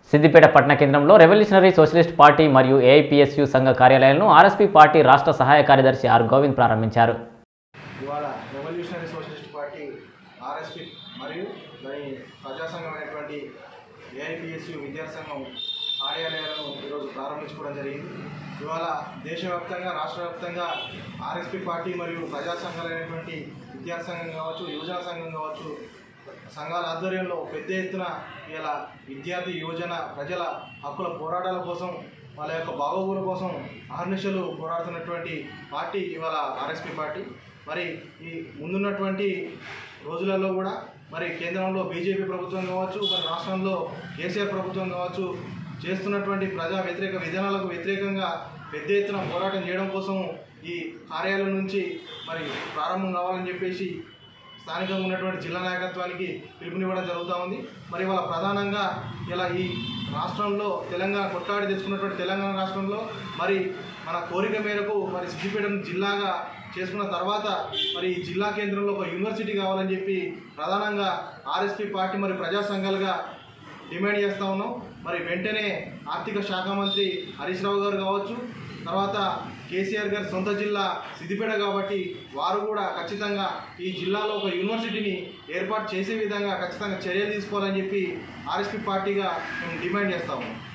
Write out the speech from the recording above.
సిద్దిపేట పట్టణ కేంద్రంలో revolutionary socialist party మరియు ఏఐపిఎస్యు సంఘ కార్యాలయాలను ఆర్ఎస్పీ పార్టీ రాష్ట్ర సహాయ కార్యదర్శి ఆర్ గోవింద్ ప్రారంభించారు. ఇవాళ రెవల్యూషనరీ సోషలిస్ట్ పార్టీ ఆర్ఎస్పీ మరియు దాని ప్రజా సంఘమైనటువంటి ఏఐపిఎస్యు విద్యాసంఘం కార్యాలయాలను ఈరోజు ప్రారంభించుకోవడం జరిగింది. ఇవాళ దేశవ్యాప్తంగా రాష్ట్ర వ్యాప్తంగా ఆర్ఎస్పీ పార్టీ మరియు ప్రజా సంఘాలైనటువంటి విద్యాసంఘం కావచ్చు, యువజన సంఘం కావచ్చు, సంఘాల ఆధ్వర్యంలో పెద్ద ఎత్తున ఇలా విద్యార్థి యువజన ప్రజల హక్కుల పోరాటాల కోసం, వాళ్ళ యొక్క బాగోగుల కోసం అహర్నిశలు పోరాడుతున్నటువంటి పార్టీ ఇవాళ ఆర్ఎస్పీ పార్టీ. మరి ఈ ముందున్నటువంటి రోజులలో కూడా మరి కేంద్రంలో బీజేపీ ప్రభుత్వం కావచ్చు, మరి రాష్ట్రంలో కేసీఆర్ ప్రభుత్వం కావచ్చు చేస్తున్నటువంటి ప్రజా వ్యతిరేక విధానాలకు వ్యతిరేకంగా పెద్ద ఎత్తున పోరాటం చేయడం కోసం ఈ కార్యాలయం నుంచి మరి ప్రారంభం కావాలని చెప్పేసి స్థానికంగా ఉన్నటువంటి జిల్లా నాయకత్వానికి పిలుపునివ్వడం జరుగుతూ ఉంది. మరి వాళ్ళ ప్రధానంగా ఇలా ఈ రాష్ట్రంలో తెలంగాణ కొట్లాడి తెచ్చుకున్నటువంటి తెలంగాణ రాష్ట్రంలో మరి మన కోరిక మేరకు మరి సిద్దిపేట జిల్లాగా చేసుకున్న తర్వాత మరి ఈ జిల్లా కేంద్రంలో ఒక యూనివర్సిటీ కావాలని చెప్పి ప్రధానంగా ఆర్ఎస్పీ పార్టీ మరి ప్రజా సంఘాలుగా డిమాండ్ చేస్తూ ఉన్నాం. మరి వెంటనే ఆర్థిక శాఖ మంత్రి హరీష్ రావు గారు కావచ్చు, తర్వాత కేసీఆర్ గారి సొంత జిల్లా సిద్దిపేట కాబట్టి వారు కూడా ఖచ్చితంగా ఈ జిల్లాలో ఒక యూనివర్సిటీని ఏర్పాటు చేసే విధంగా ఖచ్చితంగా చర్యలు తీసుకోవాలని చెప్పి ఆర్ఎస్పీ పార్టీగా మేము డిమాండ్ చేస్తాము.